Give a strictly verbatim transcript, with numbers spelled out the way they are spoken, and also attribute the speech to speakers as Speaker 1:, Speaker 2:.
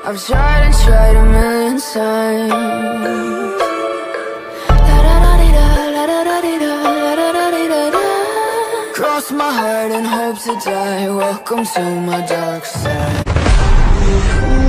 Speaker 1: I've tried and tried a million times. Cross my heart and hope to die. Welcome to my dark side.